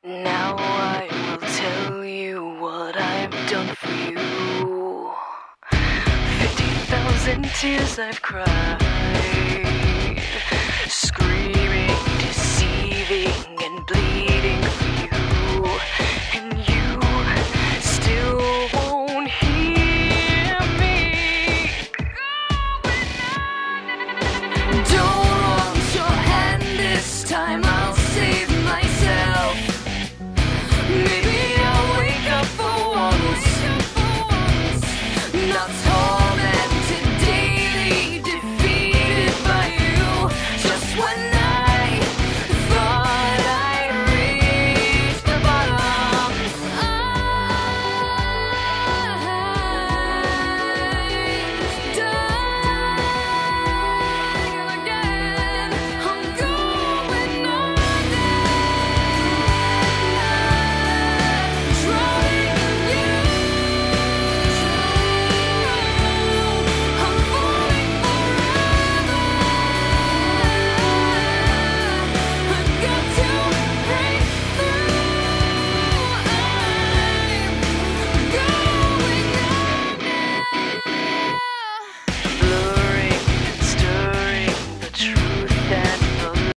Now I will tell you what I've done for you. 50,000 tears I've cried, screaming, deceiving, and bleeding for you.